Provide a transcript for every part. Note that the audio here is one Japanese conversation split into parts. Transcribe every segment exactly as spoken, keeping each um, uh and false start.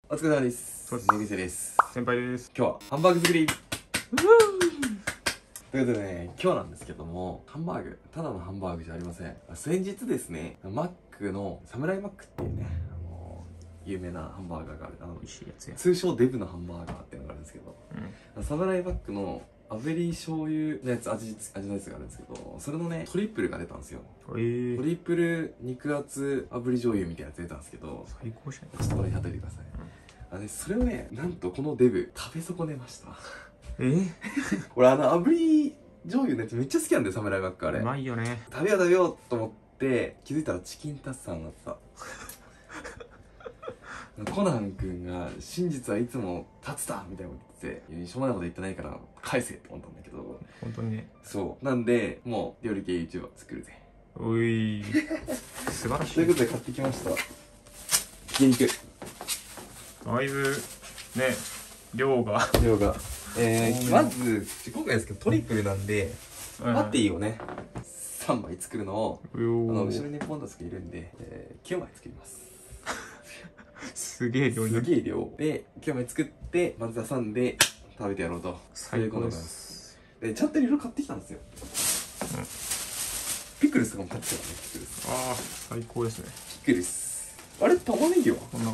お疲れ様です。ねぐせです。 先輩です。 今日はハンバーグ作りということでね、今日なんですけども、ハンバーグ、ただのハンバーグじゃありません。先日ですね、マックのサムライマックっていうね、あのー、有名なハンバーガーがある、あの美味しいやつや。 通称デブのハンバーガーっていうのがあるんですけど、うん、サムライマックの炙り醤油のやつ、味、味のやつがあるんですけど、それのね、トリプルが出たんですよ。 えー、 トリプル肉厚炙り醤油みたいなやつ出たんですけど、 最高じゃん。 ちょっとこれに当ててください。うん、あれ、それをね、なんとこのデブ、食べ損ねました。 えー、 俺あの炙り醤油のやつめっちゃ好きなんだよ、サムライマックあれ。 うまいよね。 食べよう食べようと思って気づいたらチキンタツタンだった。コナン君が真実はいつもタツタみたいなこと言ってて、しょうもないこと言ってないから返せって思ったんだけど、 本当にね。 そうなんで、もう料理系 YouTuber 作るぜ。 おい素晴らしい。 ということで買ってきました、ひき肉。 だいぶね、量が量がえー、まず今回ですけどトリプルなんで、パティをねさんまい作るのを、あの後ろにポンドスがいるんで、えー、きゅうまい作ります。 すげえ量にすげえ量できゅうまい作って、まず挟んで食べてやろうと。 最高です。 でちゃんといろいろ買ってきたんですよ。うん、ピクルスとかも買ってきたからね。ピクルス、 ああ最高ですね。 ピクルス、あれ玉ねぎはこんなから、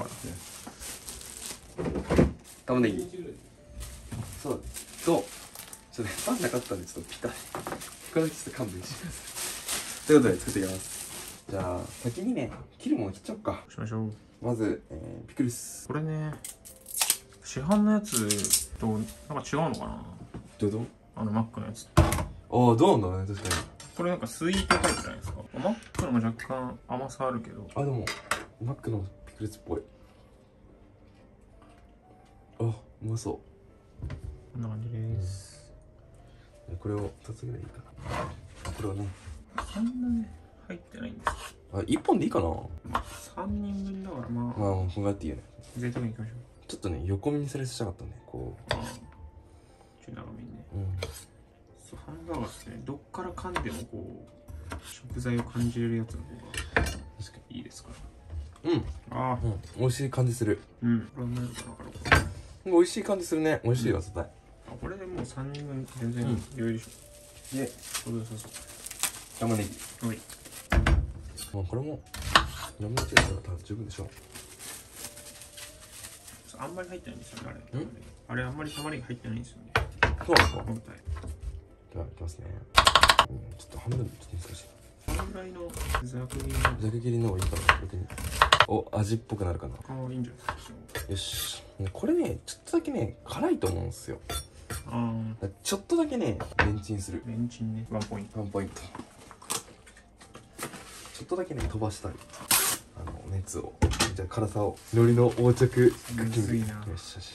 玉ねぎそうと、ちょっとねパンなかったんでちょっとピタッ、これだけちょっと勘弁してください。ということで作っていきます。じゃあ先にね切るもの切っちゃおうか。 しましょう。 まず、えー、ピクルス。 これね、市販のやつとなんか違うのかな。 どうぞ。 あのマックのやつ。 ああどうなんだね、確かに。 これなんかスイートタイプじゃないですか。マックのも若干甘さあるけど、 あでもマックのピクルスっぽい。あ、うまそう。 こんな感じです。 うん、これをふたつぐらいいいかな。これはね、 そんなね入ってないんです。 あ、いっぽんでいいかな。 さんにんぶんだから、まあまあこんぐらいっていいよね。 贅沢にいきましょう。 ちょっとね横見にされしたかったね、こう。 ああ、ちょい長めにね。 うん、 そう、ハンバーガーってね、どっから噛んでもこう食材を感じれるやつの方が確かにいいですから。うん、ああ、うん、 美味しい感じする。 うん、これうまいのかな、これ。 美味しい感じするね。美味しいわ、絶対。 あ、これでもうさんにんぶん全然余裕でしょ。 で、 ちょうど良さそう。 玉ねぎ。 はい。 まあこれも玉ねぎだったら十分でしょう。 あんまり入ってないんですよね、あれ。あれあんまり玉ねぎ入ってないんですよね。 そうなんですか。 本体。 ではいきますね。うん、ちょっと半分ちょっと難しい。 このぐらいのざく切りのざく切りの方がいいかな、逆に。お、味っぽくなるかな。 ああ、いいんじゃないですか。 よし。これね、ちょっとだけね、辛いと思うんですよ。 ああ。 ちょっとだけね、レンチンする。 レンチンね、ワンポイント。 ワンポイント。ちょっとだけね、飛ばしたい。あの、熱を。じゃあ、辛さを。海苔の横着クッキング。よしよし。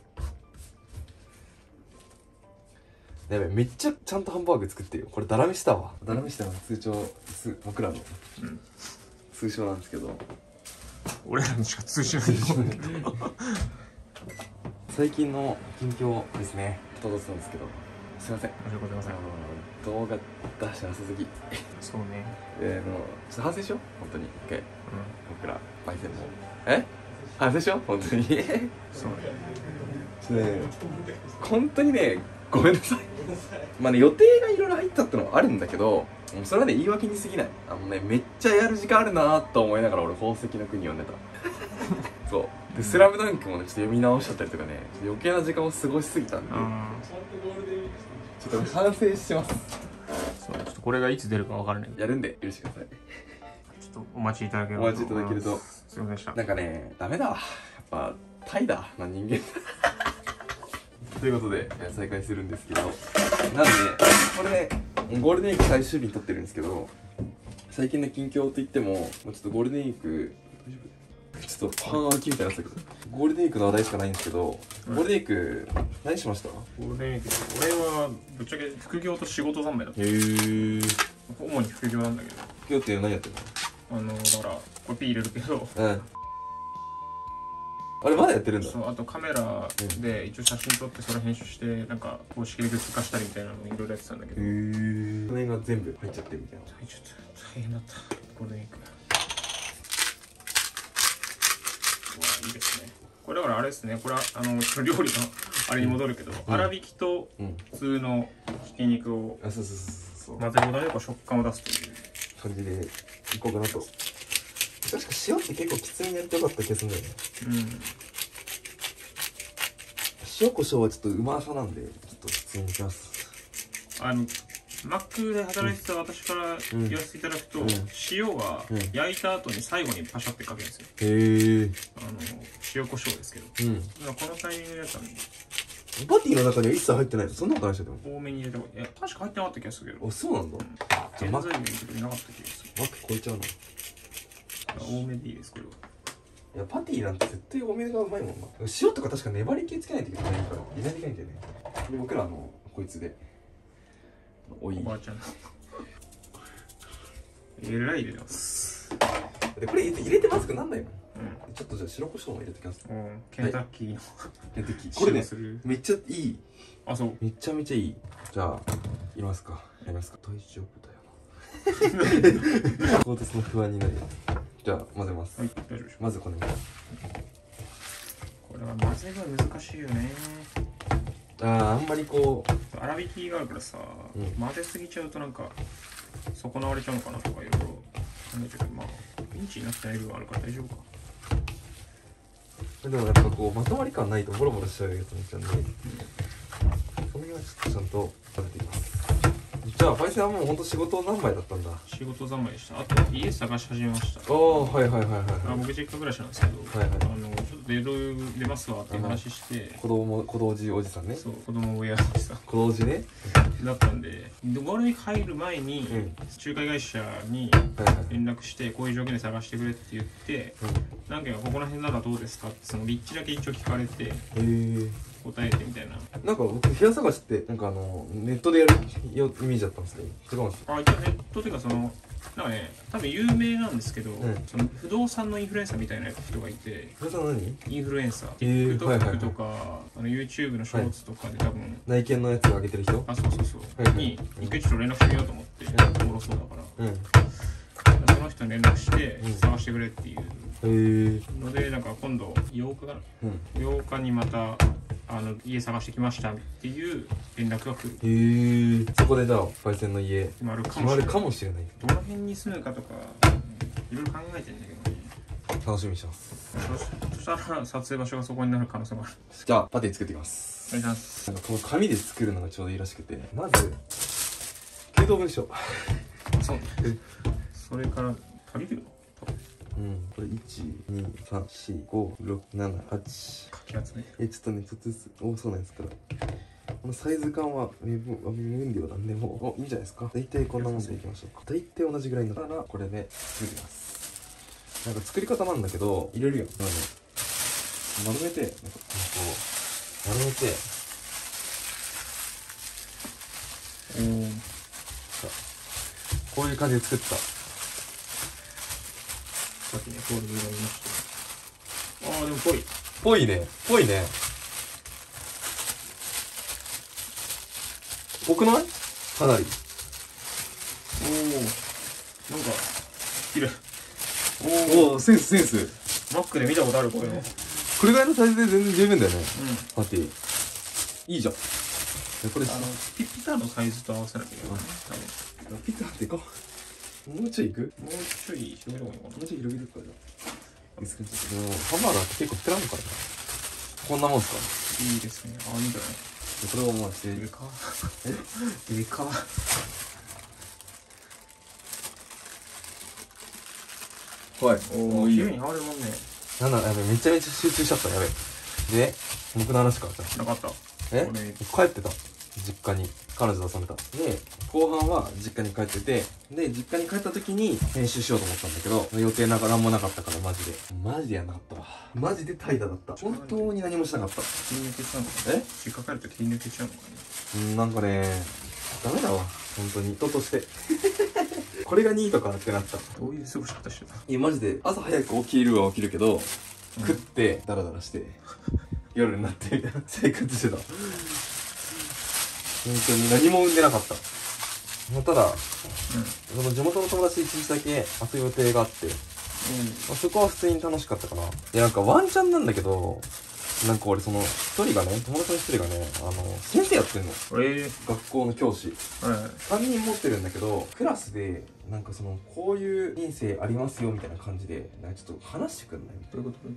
やべ、めっちゃちゃんとハンバーグ作ってるよ。これダラメしたわ。ダラメしたの通称、僕らの、うん、通称なんですけど。 俺らにしか通じないと思うけど。 最近の近況ですね。届いてたんですけど。すいません。 申し訳ございません。 動画出してなさすぎ。 そうね。 えー、の、ちょっと反省しよう。本当に。一回。うん。僕ら、パイセンも。え反省しよう本当に。そうね。ちょっとね、本当にね、ごめんなさい。まあね、予定がいろいろ入ったってのはあるんだけど、それはね、言い訳に過ぎない。あのね、めっちゃやる時間あるなーと思いながら俺、宝石の国読んでた。そう。で、スラムダンクもね、ちょっと読み直しちゃったりとかね、余計な時間を過ごしすぎたんで、ちょっと反省してます。 そう、ちょっとこれがいつ出るかわからない。 やるんで、許してください。 ちょっとお待ちいただければ。 お待ちいただけると。 すいませんでした。なんかね、ダメだわ。やっぱ、タイだな、人間。ということで、再開するんですけど、なんで、これね、ゴールデンウィーク最終日に撮ってるんですけど、最近の近況といっても、もうちょっとゴールデンウィーク、大丈夫？ちょっとパン開きみたいになってたけど、ゴールデンウィークの話題しかないんですけど、ゴールデンウィーク、何しました？ ゴールデンウィーク、俺はぶっちゃけ副業と仕事三昧だった。へー。 主に副業なんだけど。 副業って何やってるの？あの、だから、これピー入れるけど、 うん。あれまだやってるんだ。 そう、あとカメラで一応写真撮ってそれ編集してなんか公式でグッズ化したりみたいなのいろいろやってたんだけど、へえ。その辺が全部入っちゃってるみたいな。 入っちゃった大変だったゴールデンウィーク。うわいいですね。 これだからあれですね、これはあの料理のあれに戻るけど、粗挽きと普通のひき肉を混ぜることでこう食感を出すという感じでいこうかなと。確か塩って結構きつめにやってよかった気がするんだよね。うん。塩コショウはちょっとうまさなんで、ちょっときつめにいきます。あのマックで働いてた私から言わせていただくと、うん、塩は焼いた後に最後にパシャってかけるんですよ。へえ。あの塩コショウですけど。うん。このタイミングでやったのに。 パティの中には一切入ってないの？そんなことないでしょ。 多めに入れた方がいい。いや確か入ってなかった気がするけど。 あ、そうなんだ。 じゃあマック入れる時なかった気がする。 マック超えちゃうな。 多めでいいですこれは。 いやパティなんて絶対多めがうまいもんな。塩とか確か粘り気つけないといけないから入れないといけないんだよね。で僕らあのこいつで。おいおばあちゃんえらい入れてます。 でこれ入れてまずくなんないもん、うん、ちょっとじゃあ白胡椒も入れてきます。 うん、ケンタッキーの、はい、 ケンタッキーこれねめっちゃいい。 あ、そうめちゃめちゃいい。じゃあ入れますか。やりますか。大丈夫だよな鋼鉄の不安になるよ。じゃあ混ぜます。はい、大丈夫です。まずこれこれは混ぜが難しいよね。 ああ、あんまりこう粗挽きがあるからさ、うん、混ぜすぎちゃうとなんか損なわれちゃうのかなとかいろいろなんだけど、まあピンチになってない部分あるから大丈夫か。 でもやっぱこうまとまり感ないとボロボロしちゃうやつになっちゃうんで、うん、その辺はちょっとちゃんと混ぜていきます。じゃあパイセンはもうほんと仕事三昧だったんだ。 仕事三昧でした。あと家探し始めました。 ああ、はいはいはいはい、はい、 あ僕実家暮らしなんですけど、はいはい、あのちょっと出る出ますわっていう話して、 子供子供じおじさんね。 そう子供親おじさん子供じねだったんで、ゴールデンウィーク入る前に、うん、仲介会社に連絡してこういう条件で探してくれって言って、うん、何件かここら辺ならどうですかってその立地だけ一応聞かれて、へえ答えてみたいな。 なんか僕部屋探しってなんかあのネットでやるイメージだったんですけど違うんですか？あ、一応ネットっていうかそのなんかね多分有名なんですけど、うん、その不動産のインフルエンサーみたいな人がいて。 不動産何？ インフルエンサー、えー、TikTok とか、はいはいはい、あの YouTube のショーツとかで多分、はい、 内見のやつを上げてる人、 あ、そうそうそう、はいはい、に一回ちょっと連絡してみようと思って、うん、おもろそうだから、うん、その人に連絡して探してくれっていうので、なんか今度ようかかな、うん、ようかにまたあの家探してきましたっていう連絡が来る。へえ。そこでじゃあパイセンの家決まるかもしれない。かもしれない。 どの辺に住むかとかいろいろ考えてるんだけどね。 楽しみにしてます。 そしたら撮影場所がそこになる可能性もある。 じゃあパティ作っていきます。 お願いします。 なんかこの紙で作るのがちょうどいいらしくて、まず給答文書そうね。それから足りるよ。 うん、これいち、に、さん、し、ご、ろく、なな、はち。 書き集め。 え、ちょっとね、ちょっとずつ多そうなんですから。このサイズ感は身分量なんでもういいんじゃないですか。大体こんなもんでいきましょうか。大体同じぐらいになったらこれで作ります。なんか作り方なんだけど入れるよ。なんかね、丸めて、なんかこう丸めて、うん、こういう感じで作った。 さっきね、フォールドが見ました。ああ、でもぽい。 ぽいね。ぽいね。ぽくない？かなり。 おお。なんか、綺麗。 おお、センスセンス。 マックで見たことあるこういうの。 これぐらいのサイズで全然十分だよね。うん。パティ。いいじゃん。 これあのピピザのサイズと合わせなきゃいけないね。 多分。ピザっていこう。もうちょいいく？ もうちょい広げる方がいいかな。 もうちょい広げるかじゃあ。いいですか？もうハンバーガーって結構膨らむからね。こんなもんすか？ いいですね。あ、いいんじゃない？ これをもうして上か。え？上か。 はい。 おお、綺麗に貼れるもんね。 なんだ、やべ、めちゃめちゃ集中しちゃった。やべ。で、僕の話かじゃあ。なかった。 え？帰ってた。実家に彼女と遊んでた。で後半は実家に帰ってて、で実家に帰った時に編集しようと思ったんだけど予定なんか何もなかったからマジでマジでやんなかったわ。マジで怠惰だった。本当に何もしなかった。 気抜けちゃうのかな。え？実家帰ると気抜けちゃうのかね。 うん、なんかねダメだわ本当に人としてこれがにいとかってなった。 どういう過ごし方してた？ いやマジで朝早く起きるは起きるけど、うん、食ってダラダラして夜になってみたいな生活してた。本当に何も生んでなかった。ただ、うん、その地元の友達一日だけ遊ぶ予定があって、 まあ、そこは普通に楽しかったかな。いやなんかワンチャンなんだけど、なんか俺その一人がね、友達の一人がね、あの先生やってんの。えー、学校の教師、はい、さんにん持ってるんだけど、クラスでなんかそのこういう人生ありますよみたいな感じでなんかちょっと話してくんないみたいな。どういうこと？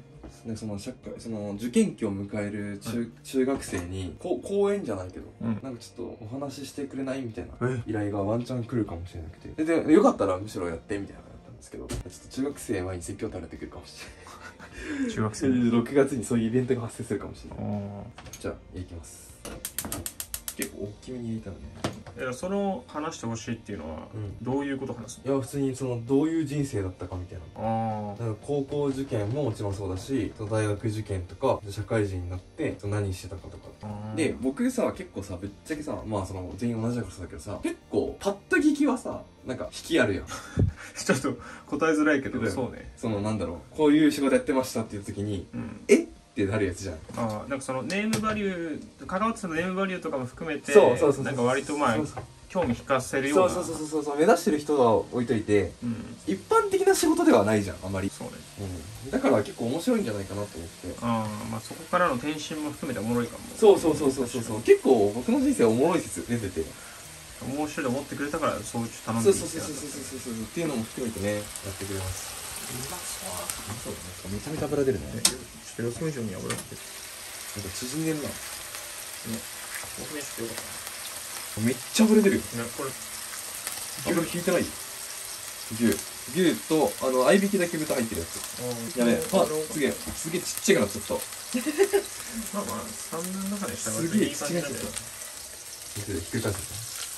でその社会その受験期を迎える 中,、はい、中学生にこ講演じゃないけど、うん、なんかちょっとお話ししてくれないみたいな依頼がワンチャン来るかもしれなくて、ででよかったらむしろやってみたいなのだったんですけど、ちょっと中学生前に説教垂れてくるかもしれない中学生ろくがつにそういうイベントが発生するかもしれない。じゃあいきます。結構大きめに入れたのね。 いやその話してほしいっていうのは、うん、どういうこと話すの？いや普通にそのどういう人生だったかみたいな。ああ。なんか高校受験ももちろんそうだし、大学受験とか社会人になって何してたかとか。で僕さ結構さぶっちゃけさ、まあその全員同じだからそうだけどさ、結構パッと聞きはさなんか引きあるやんちょっと答えづらいけど、そうね。 そのなんだろう、こういう仕事やってましたっていう時に、うん、えってなるやつじゃん。 ああ、なんかそのネームバリュー、関わってたネームバリューとかも含めて、そうそうそうそう、なんか割とまあ興味引かせるような。 そうそうそうそうそう、目指してる人は置いといて、うん、一般的な仕事ではないじゃんあまり。そうね、うん、だから結構面白いんじゃないかなと思って。ああ、まあそこからの転身も含めておもろいかも。 そうそうそうそうそうそう、結構僕の人生おもろい説出てて、 面白いと思ってくれたからそう頼んでいいってなった。そうそうそうそうそうそうっていうのも含めてねやってくれます。うまそう。そうだね。めちゃめちゃ油出るね。 ちょっと予想以上に油出てる。 なんか縮んでんな。ね。 僕ね、ちょっとよかったな。めっちゃ油出るよ。ね、 これ。 油引いてないよ。牛。牛と、あの、合いびきだけ豚入ってるやつ。やべえ。あ、すげえ。すげえちっちゃくなっちゃった。 まあまあ、さんぶんの中でしたからすげえちっちゃくなっちゃった。ひっくり返す。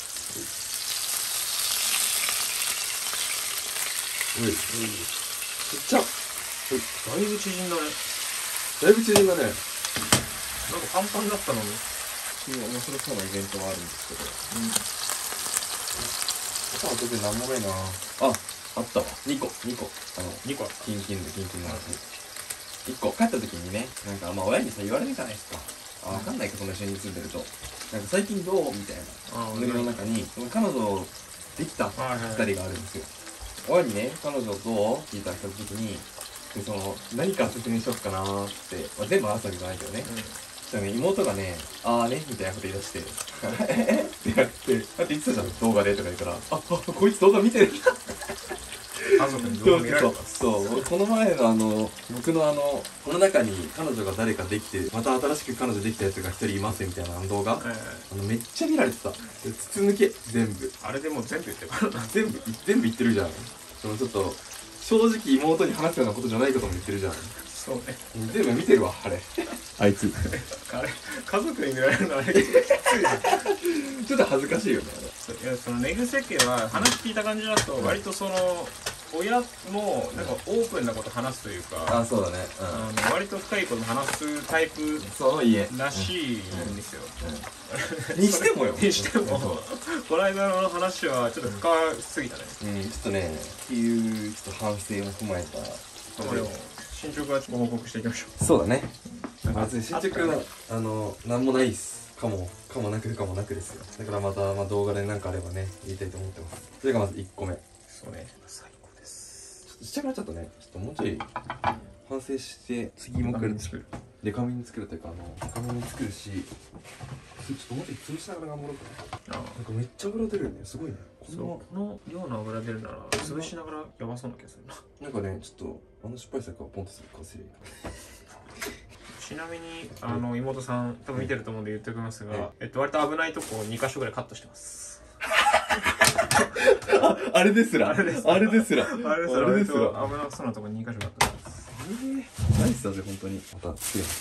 おい、おい。ちっちゃっ。 だいぶ縮んだね。 だいぶ縮んだね。 なんか簡単だったのに。 今面白そうなイベントがあるんですけど。うん。あとは特になんもないな。あ、あったわ。にこ、にこ。あの、 にこ。 キンキンでキンキンの話。いっこ、帰った時にね、なんかまあ親にさ言われるじゃないですか。あ、わかんないか、その一緒に住んでると。なんか最近どうみたいな。ノリの中に、彼女できたふたりがあるんですよ。親にね、彼女どう聞いた時に、でその何から説明しよっかなーって、まあ、全部話すわけじゃないけどね、うん、そしたらね妹がね「あーね」みたいなこと言い出して「えっ?」ってやって「だって言ってたじゃん動画で」とか言うから「ああこいつ動画見てる」 家族に動画見られた。 そうこの前のあの僕のあのこの中に彼女が誰かできてまた新しく彼女できたやつが一人いますみたいな動画、えー、あのめっちゃ見られてた。筒抜け全部あれでもう全部言ってるからな全部全部言ってるじゃん。そのちょっと正直妹に話すようなことじゃないことも言ってるじゃん。 そうね。 全部見てるわあれあいつあれ家族に見られるのあれきついちょっと恥ずかしいよね。 いやその寝癖家は話聞いた感じだと割とその親もなんかオープンなこと話すというか、 あ、そうだね、 うん、あの割と深いこと話すタイプらしいんですよ。 にしてもよ。 にしてもこの間の話はちょっと深すぎたね。 うん、ちょっとねっていうちょっと反省を踏まえた。 進捗はご報告していきましょう。 そうだね。まず進捗はあのなんもないっす。かもかもなくかもなくですよ。だからまたまあ動画で何かあればね言いたいと思ってます。それがまずいっこめ。 そうね。最高です。 ちょっとちっちゃくなっちゃったね。ちょっともうちょい反省して次もう一回作る。デカミに作るというかあのデカミに作るし、ちょっともうちょい潰しながら頑張ろうかな。なんかめっちゃ油出るよね。すごいね。 この量の油出るなら潰しながらやばそうな気がするな。 なんかねちょっとあの失敗作をポンとするかすればちなみにあの妹さん多分見てると思うんで言っておきますが、えっと割と危ないとこにか所ぐらいカットしてます。 あ, あれですらあれですらあれですらあれですら割と危なそうなとこにか所カットしてます。 えー、ナイスだぜ本当に。また作ります。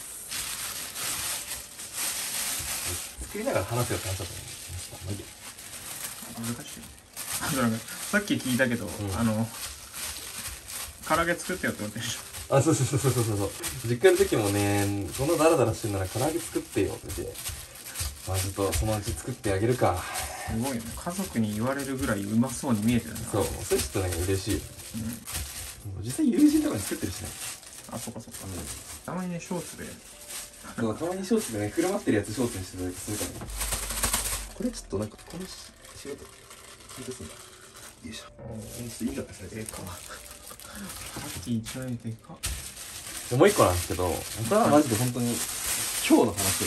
作りながら話すよって話だと思う。 難しい。なんかさっき聞いたけど、うん、あの唐揚げ作ってよって言ってるでしょ。 あ、そうそうそうそうそうそう。実家の時もね、そんなダラダラしてんなら唐揚げ作ってよって言って、まあちょっとそのうち作ってあげるか。 すごいね。家族に言われるぐらいうまそうに見えてるな。 そう、それちょっとね嬉しい。うん。実際友人とかに作ってるしね。 あ、そっかそっか。うん、たまにねショーツで。 そう、たまにショーツでね、くるまってるやつショーツにしてたりするからね。これちょっとなんかこの仕事いいですんだ。よいしょ。ちょっといいんだってされてるか。 ッキーいちまいめでかっ。 もう一個なんですけど、これはマジで本当に今日の話です。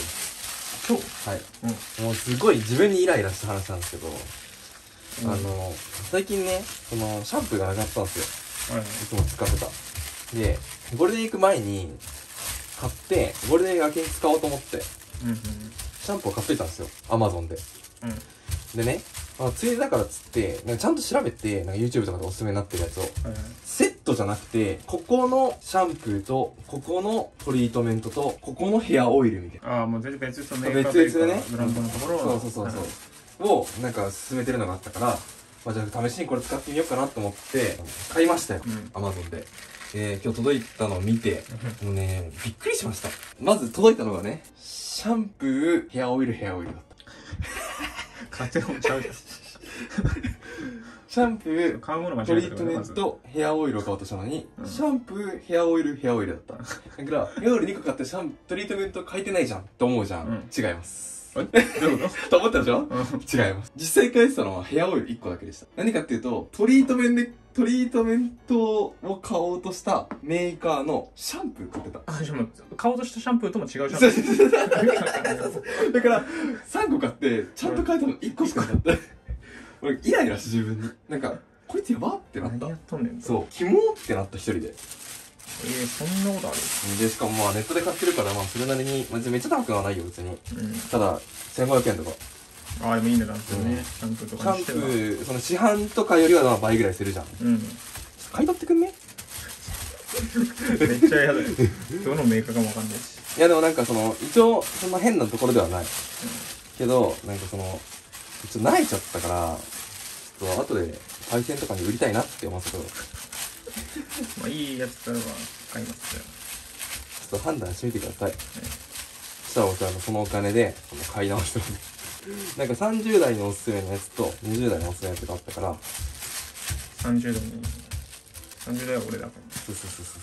今日はい、うん、もうすごい自分にイライラした話なんですけど、うん、あの最近ね、そのシャンプーがなくなったんですよ、はい、いつも使ってた。でゴールデンウィーク前に買ってゴールデンウィーク明けに使おうと思って、うんうん、シャンプーを買っといたんですよ、アマゾンで、うん、でね、まあ、ついでだからっつってなんかちゃんと調べて、なんか YouTube とかでおすすめになってるやつを、はい、セットじゃなくて、ここのシャンプーとここのトリートメントとここのヘアオイルみたいな、 ああもう全然別々のメーカーというか別々でね、 ブランドのところを、 そうそうそうそう、をなんか勧めてるのがあったから、まあ、じゃあ試しにこれ使ってみようかなと思って買いましたよ、うん、Amazon で。えー、今日届いたのを見てもうねびっくりしました。まず届いたのがね、シャンプーヘアオイルヘアオイルだった買ってるもんちゃうじゃんシャンプー買うもの間違えトリートメントヘアオイルを買おうとしたのに、うん、シャンプーヘアオイルヘアオイルだっただからヘアオイルにこ買ってシャントリートメント書いてないじゃんって思うじゃん、うん、違いますどういうことと思ったでしょ、うん、違います。実際書いてたのはヘアオイルいっこだけでした。何かっていうと、トリートメントトリートメントを買おうとしたメーカーのシャンプー買ってた。 あ、でも買おうとしたシャンプーとも違うシャンプーだからさんこ買ってちゃんと書いたのいっこしかなかった俺イライラして自分になんかこいつやばってなった。 何やっとんねん。 そう、キモーってなった一人で。 えー、そんなことある？ で、しかもまあネットで買ってるから、まあそれなりに、まあ、めっちゃ高くはないよ別に、うん、ただせんごひゃくえんとか。 ああでもいいんだなんですよね、うん、シャンプーとかにしては。 シャンプー、その市販とかよりはまあ倍ぐらいするじゃん。うん、買い取ってくんねめっちゃ嫌だよどのメーカーかもわかんないし。 いやでもなんかその一応そんな変なところではない、うん、けどなんかそのちょっと慣れちゃったからちょっと後で配線とかに売りたいなって思ったけどまあいいやつからは買いますよ。 ちょっと判断してみてください、はい、そしたら僕はそのお金で買い直してるんでなんかさんじゅう代のおすすめのやつとにじゅう代のおすすめのやつがあったから、 さんじゅう代にさんじゅう代は俺だから。 そうそうそうそう、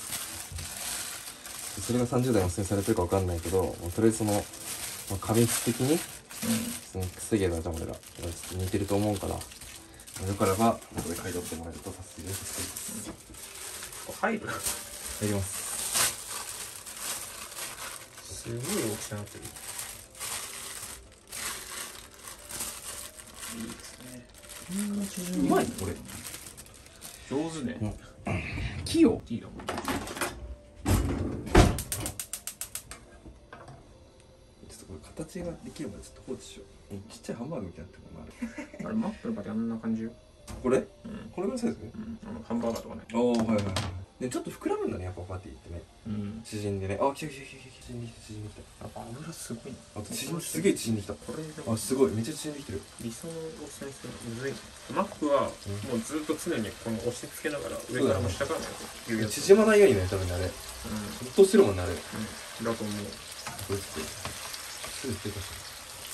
それがさんじゅう代におすすめされてるかわかんないけど、とりあえずその、まあ、紙質的に、うん、その防げばじゃあ俺らちょっと似てると思うから、よからばここで買い取ってもらえると助けます。 入る？ 入ります。 すごい大きさになってる。いいですね。こんな縮みうまいねこれ。 上手ね。 うん、器用。 いいよ。ちょっとこれ形ができるまでちょっと放置しよう。ちっちゃいハンバーグみたいになってるのもある。 あれマップルかであんな感じよ。 これ？ うん。 これぐらいサイズ？うん。 あのハンバーガーとかね。 ああはいはいはい。でちょっと膨らむんだねやっぱパティってね。 うん。 縮んでね。あ来た来た来た来た縮んできた縮んできた。 やっぱ油すごいな。 あと縮んすげえ縮んできた。これあすごいめっちゃ縮んできてる。 理想のおすすめするむずい。マックはもうずっと常にこの押し付けながら上からも下からもやる。縮まないようにね多分ねあれ。うん。ずっとしてるもんねあれ。うん。 だと思う。 これってすぐ手出した。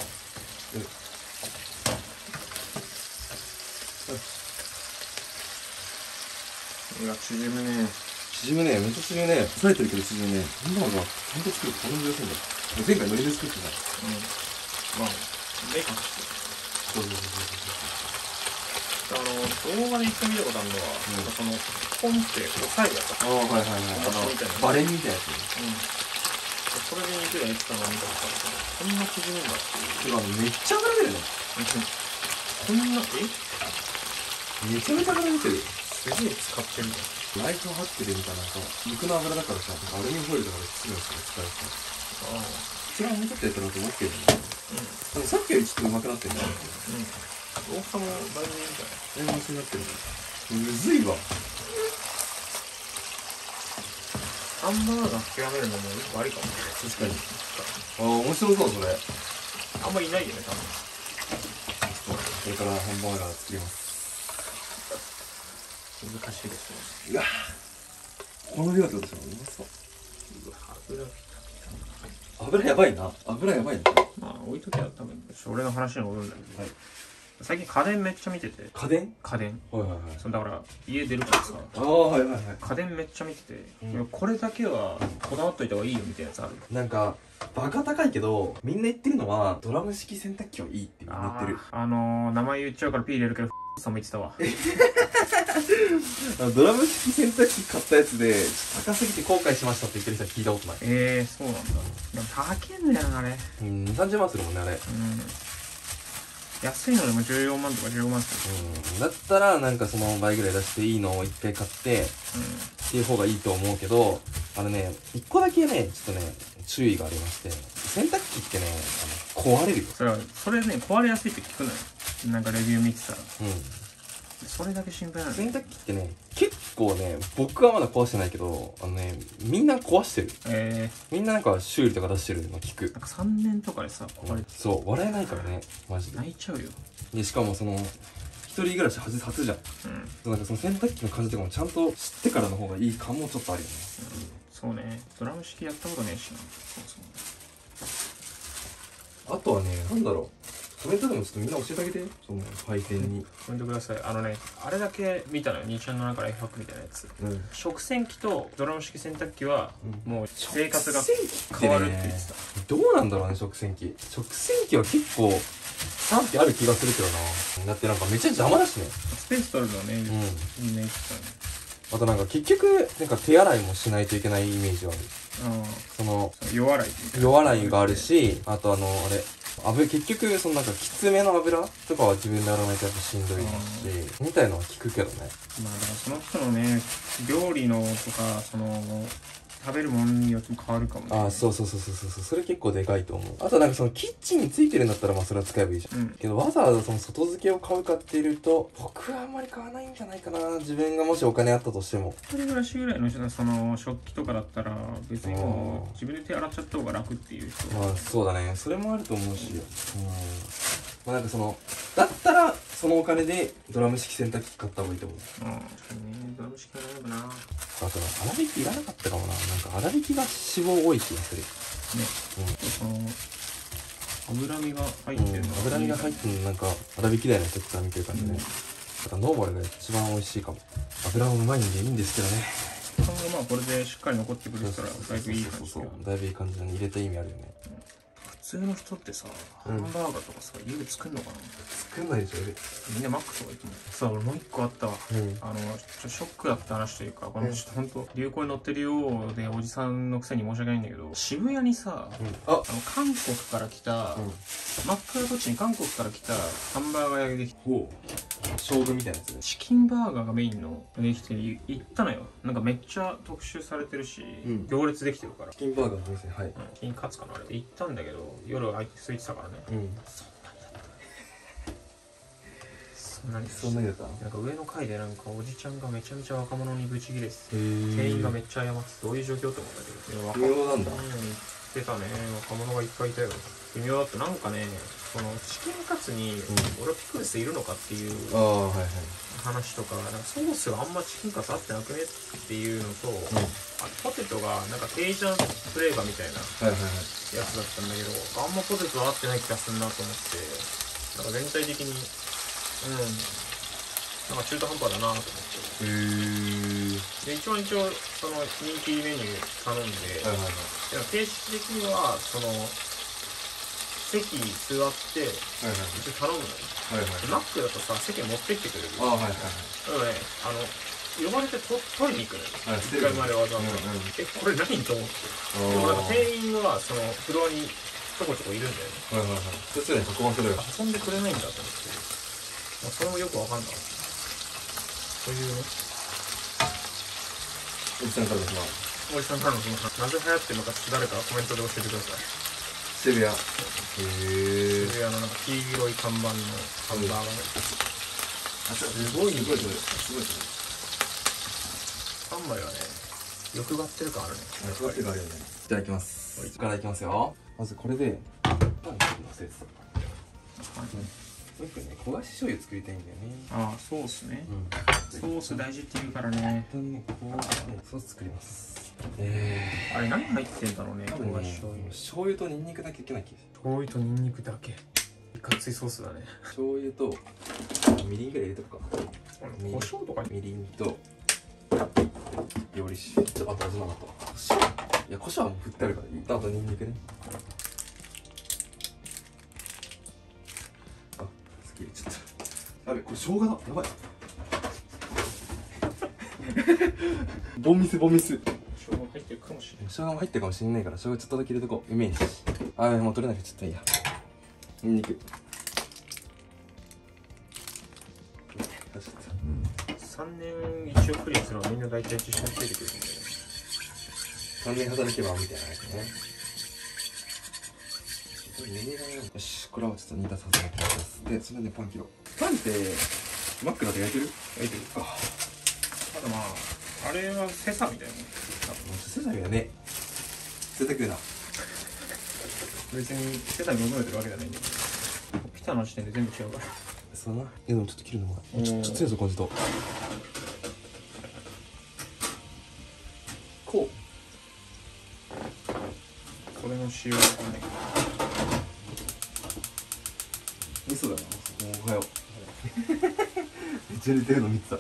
いや縮むね。 縮むね、めっちゃ縮むね。冴えてるけど縮むね。ハンバーガーちゃんと作るとこんなに安いんだ。前回ノリで作ってた。 うん。まあメーカーしてる。そうそうそうそう。あの動画で一回見たことあるのは、うん、そのポンって押さえるやつ。ああはいはいはい。あのバレンみたいなやつ。うん。 それで似てるやつかなみたいな。こんな縮むんだっていう。 てかめっちゃ油出るね。 こんなえ？ めちゃめちゃ油出てる。 すげえ使ってるじゃん。ライト張ってるみたいなさ、肉の油だからさ、アルミホイルとかで包むやつが使えるさ。ああ。それはもうちょっとやったらと思うけどね。うん。でもさっきよりちょっと上手くなってるんだよ。 うん。大きさもだいぶいいんじゃない？ だいぶ大きくなってるね。むずいわ。 ハンバーガー極めるのも悪いかもね。 確かに。ああ、面白そうそれ。 あんまりいないよね、多分。 これからハンバーガー作ります。 難しいですね。 うわこの量ってことでしょ。うまそう。 うわ油油やばいな。油やばいな。 まあ置いときゃ多分俺の話に戻るんだけど、はい、最近家電めっちゃ見てて。 家電？ 家電。 はいはいはい。 そのだから家出るからさ。 ああはいはいはい。 家電めっちゃ見てて、うん、これだけはこだわっといた方がいいよみたいなやつある？ なんかバカ高いけどみんな言ってるのはドラム式洗濯機はいいってみんな言ってる。 あ、あのー、名前言っちゃうからピー入れるけどさんも言ってたわ。 あのドラム式洗濯機買ったやつでちょっと高すぎて後悔しましたって言ってる人は聞いたことない。 ええー、そうなんだ。でも高けんだよなあれ。 うん、にじゅう、さんじゅうまんするもんねあれ。うん、 安いのでもじゅうよんまんとかじゅうごまんする。 うん、だったらなんかその倍ぐらい出していいのを一回買って、うん、っていう方がいいと思うけど、あのね一個だけねちょっとね注意がありまして、洗濯機ってねあの壊れるよ。 それはそれね壊れやすいって聞くのよ。なんかレビュー見てたら。うん。それだけ心配なの。 洗濯機ってね結構ね、僕はまだ壊してないけど、あのねみんな壊してる。えー、みんななんか修理とか出してるの聞く。 なんかさんねんとかでさ壊れて、うん、 そう笑えないからねマジで。 泣いちゃうよ。 でしかもその一人暮らし初初じゃん。うん、なんかその洗濯機の家事とかもちゃんと知ってからの方がいい感もちょっとあるよね。 うん、そうね。ドラム式やったことねえしな。そうそう。あとはね、なんだろう。コメントでもちょっとみんな教えてあげて。その配線に。 コメントください。あのね、あれだけ見たのよ。にちゃんの中ライフハックみたいなやつ。うん、食洗機とドラム式洗濯機は、もう生活が変わるって言ってた。どうなんだろうね、食洗機。食洗機は結構賛否ある気がするけどな。だってなんかめっちゃ邪魔だしね。 スペース取るのね、うん、みんな言ってたね。 あとなんか結局なんか手洗いもしないといけないイメージはある。あその夜洗い夜洗いがあるし、あとあのあれ油結局そのなんかきつめの油とかは自分で洗わないとやっぱしんどいしみたいのは聞くけどね。 まあだからその人のね料理のとかその食べるものによっても変わるかもね。 ああそうそうそうそうそう、それ結構でかいと思う。あとなんかそのキッチンについてるんだったらまあそれは使えばいいじゃん、うん、けどわざわざその外付けを買うかっていうと僕はあんまり買わないんじゃないかな。自分がもしお金あったとしても。 一人暮らしぐらいの人はその食器とかだったら別にもう自分で手洗っちゃった方が楽っていう人。 まあそうだね、それもあると思うし、うん、まあなんかそのだったらそのお金でドラム式洗濯機買った方がいいと思う。うん、確かにね、ドラム式はないかな。あと粗挽きいらなかったかもな。なんか粗挽きが脂肪多い気がするね。 うん、その脂身が入ってるの、うん、 脂身が入ってるのなんか粗挽き台の人から見てる感じね、うん、だからノーマルが一番美味しいかも。油もうまいんでいいんですけどね。 今後まあこれでしっかり残ってくれたらだいぶいい感じ。 そうそうそう、だいぶいい感じに入れた意味あるよね。うん、 普通の人ってさ、ハンバーガーとかさ、家で作んのかな。 作んないでしょ。 みんなマックとか行ってもさあ、俺もう一個あったわ、うん、あのちょっとショックだった話というか、このちょっと本当流行に乗ってるようでおじさんのくせに申し訳ないんだけど、渋谷にさ、うん、ああの韓国から来た、うん、マックの土地に韓国から来たハンバーガー屋ができて、 将軍みたいなやつ、 チキンバーガーがメインのできて行ったのよ。なんかめっちゃ特集されてるし、うん、行列できてるから。 チキンバーガーの店、はい、うん、 チキンカツかなあれ。行ったんだけど夜空いて空いてたからね、うん、そんなにだったそんなにそんなにだった。 なんか上の階でなんかおじちゃんがめちゃめちゃ若者にブチギレて、店員がめっちゃ謝ってどういう状況と思うんだけど、 微妙なんだ。 言ってたね。若者がいっぱいいたよ。微妙だって。なんかね、このチキンカツに俺ピクルスいるのかっていう話とか、なんかソースがあんまチキンカツ合ってなくねっていうのと、うん、あポテトがなんかケイジャンフレーバーみたいなやつだったんだけど、あんまポテトは合ってない気がするなと思って、なんか全体的にうんなんか中途半端だなと思って。へー。で一応一応その人気メニュー頼んで、はいはいはい、形式的にはその席に座って、はいはい、一応頼むのよ、はいはい、マックだとさ席持ってきてくれる。あ、はいはいはい、だからね、あの呼ばれてと取りに行くのよ、いっかいまでわざわざ、うんうん、えこれ何と思って。でもなんか店員はそのフロアにちょこちょこいるんだよね。はいはいはい、そっちに運ばせる。運んでくれないんだと思って、まあ、それもよくわかんなかった。そういうね、おじさんからの不満、おじさんからの不満、なぜ流行ってるのか誰かコメントで教えてください。渋谷、へえ、渋谷のなんか黄色い看板のハンバーガー、うん、あ、すごいすごいすごいすごいさんまいはね、欲張ってる感あるね。欲張ってる感あるよね。いただきます。ここからいきますよ。まずこれでパンに乗せてた。よくね、焦がし醤油作りたいんだよね。ああ、ソースね、うん、ソース大事って言うからね。本当にね、こうソース作ります。えー、あれ何入ってんだろうね。焦がし醤油、醤油とニンニクだけいけない気がする。醤油とニンニクだけ、いかついソースだね。醤油とみりんぐらい入れとくか。胡椒とかみりんと料理酒、ちょっとあと味なかったわ。いや、胡椒はもう振ってあるからいい。あとニンニクね。あ、すっきりちょっとやべ、これ生姜だ。やばい。ボンミスボンミス。 生姜入ってるかもしれない。 生姜も入ってるかもしれないから、生姜ちょっとだけ入れとこう。イメージ。あ、もう取れなくてちょっといいや。ニンニク。 さんねん一応クリアするのはみんな大体自信ついてくるんだよね。 さんねん働けばみたいなやつね。よし、これはちょっと煮出させていただきます。で、それでパン切ろう。パンってマックだと焼いてる？ 焼いてる。あ、ただまああれはセサミだよね。 セサミはね、絶対食うな。 別にセサミ求めてるわけじゃないんだけど、ピザの時点で全部違うから。 そうな。でもちょっと切るのもちょっと強いぞ感じと。こう。 これの塩はね。 味噌だな。もうおはよう。めっちゃ似てるの見てた。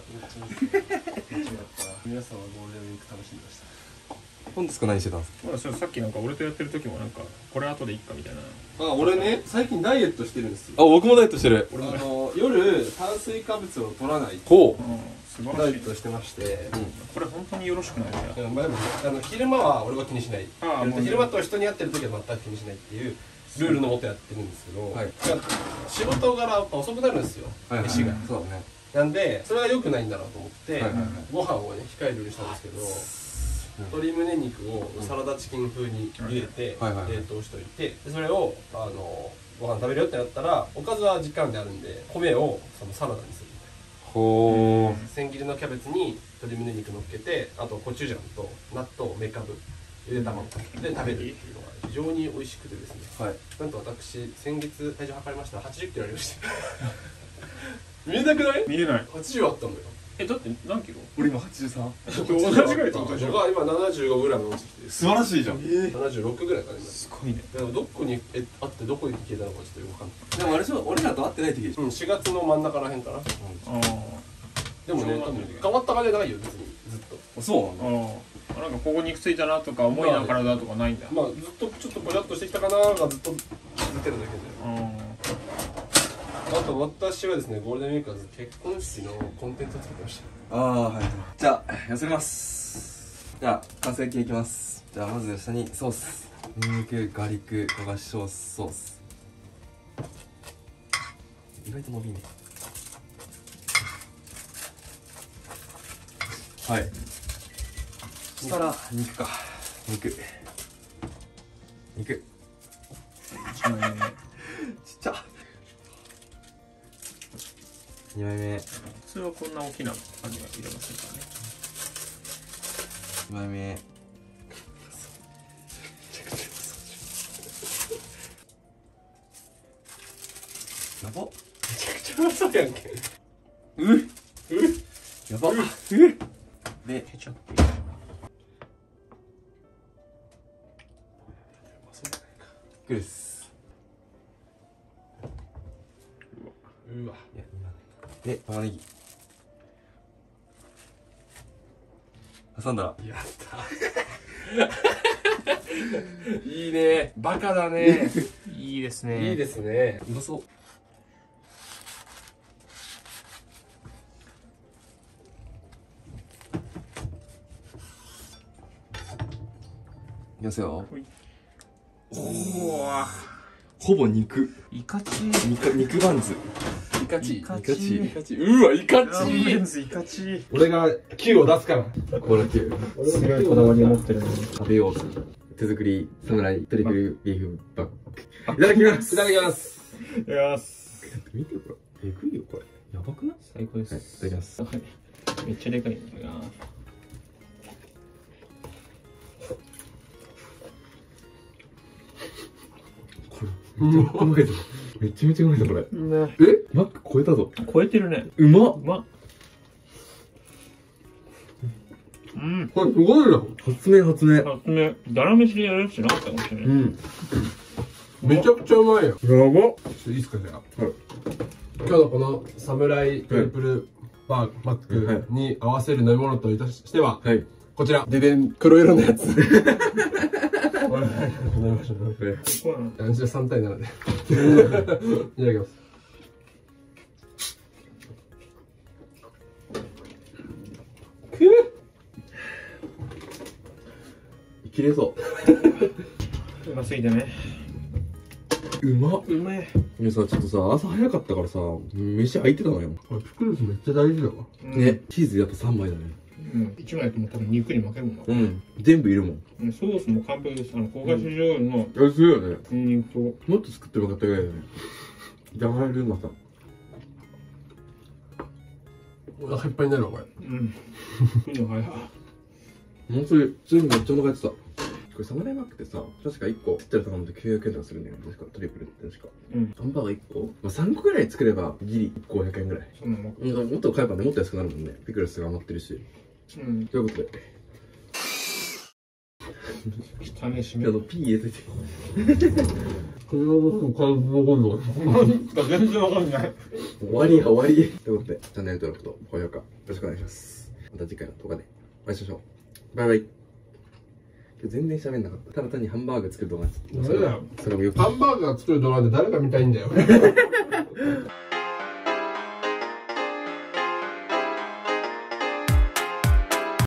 皆さんはゴールデンウィーク楽しみました。 本日か何してたんですか？ まあさっきなんか俺とやってる時もなんかこれ後でいっかみたいな。 あ、俺ね、最近ダイエットしてるんですよ。 あ、僕もダイエットしてる。 あの夜炭水化物を取らないほう。 素晴らしい。 ダイエットしてまして、 これ本当によろしくないですか？ うん、まあでもあの昼間は俺は気にしない。 ああ、もう昼間と人に会ってる時は全く気にしないっていうルールのもとやってるんですけど、 はい、 仕事柄やっぱ遅くなるんですよ、 はいはい、 飯が。 そうだね。 なんでそれが良くないんだろうと思って、はいはいはい、ご飯をね控えるようにしたんですけど、鶏胸肉をサラダチキン風に入れて冷凍しといて、でそれをあのご飯食べるよってなったらおかずは時間であるんで米をそのサラダにする。 ほう。 千切りのキャベツに鶏胸肉乗っけて、あとコチュジャンと納豆、めかぶ、ゆで卵で食べるっていうのが非常に美味しくてですね、はい、なんと私先月体重測りましたらはちじゅっキロありました見えなくない？ 見えない。 はちじゅうあったのよ。 え、だって何キロ？ 俺今はちじゅうさん。 同じぐらいってことでしょ？ 僕は今ななじゅうごグラム落ちてきて、 素晴らしいじゃん。 ななじゅうろくぐらいかね。 すごいね。 でもどこにえあってどこに消えたのかちょっとよくわかんない。 でもあれでしょ、俺らと会ってない時でしょ。 うん、しがつの真ん中らへんかな。ああ。でもね、多分変わった感じじゃないよ別にずっと。 そうなんだ。 あ、なんかここ肉ついたなとか重いな体とかないんだ。 まあずっとちょっとぼちゃっとしてきたかながずっと続けるだけで。あと私はですね、ゴールデンウィークは結婚式のコンテンツを作ってました。 ああ、はい。じゃあ痩せます。じゃあ完成形いきます。じゃあまず下にソース、ニンニク、ガーリック、焦がしソース、ソース。意外と伸びね。はい。そしたら肉か。肉。肉。ちっちゃ。にまいめ。 普通はこんな大きな感じが入れませんからね。 にまいめ。やば。めちゃくちゃうまそうやんけ。うっ。うっ。やば。うっ。で、 ケチャップ。 グレス。 うわ。 いや、で、玉ねぎ。挟んだら。 やったいいね、バカだねいいですね。 いいですね。 うまそう。いきますよ。 おわ、 ほぼ肉。 イカチ肉肉バンズ。 イカチイカチイカチ。うわ、イカチイカチ。 俺がきゅうを出すから。 これきゅう。 すごいこだわりを持ってるのに食べよう。手作りサムライトリプルビーフバッグ。いただきます。 いただきます。 いただきます。 見てよこれ。えぐいよこれ。やばくない？ 最高です。 はい、いただきます。 めっちゃでかいんだな。 これめっちゃうまいぞ。めちゃめちゃうまいぞこれ。ね、え、マック超えたぞ。 超えてるね。 うまっ。 うまっ。うん。 これすごいな。 発明発明。 発明。ダラ飯でやるやつなかったかもしれない。うん。 めちゃくちゃうまいよ。 やば。 いいですかじゃあ。はい。今日のこのサムライトリプルバーマックに合わせる飲み物といたしては、はい、こちらででん、黒色のやつ。飲みましょう。さんたいななで。いただきます。 切れそううますぎてね。 うまっ。 うまい。 でさ、ちょっとさ、朝早かったからさ、飯空いてたのよ。 これピクルスめっちゃ大事だわ。 ね、チーズやっぱさんまいだね。 うん、いちまいとも多分肉に負けるもんな。 うん、全部いるもん。 ソースも完璧です。あの、焦がし醤油の。 おいしいよね。 ニンニクと。 もっと作ってもらったぐらいだね。じゃがるうまさ。 お腹いっぱいになるわ、これ。 うん。食うの早い。 もうそれ、普通にめっちゃお腹減ってた。これサムライマックってさ、確かいっこちっちゃい頼むときゅうひゃくえんとかするんだよね。確かトリプルって確か。うん。ハンバーガーいっこ、まあ、さんこぐらい作ればギリいっこごひゃくえんぐらい。 そうなの？ うん、もっと買えばね、もっと安くなるもんね。ピクルスが余ってるし。うん。ということで。 汚ねしめ。 ちょっとピー入れといて。 これはもう感想わかんない。 全然わかんない。 終わりや終わり。ということで、チャンネル登録と高評価よろしくお願いします。また次回の動画でお会いしましょう。バイバイ。全然喋んなかった。ただ単にハンバーグ作る動画です。それは、それもよく。 ハンバーガー作る動画で誰が見たいんだよ。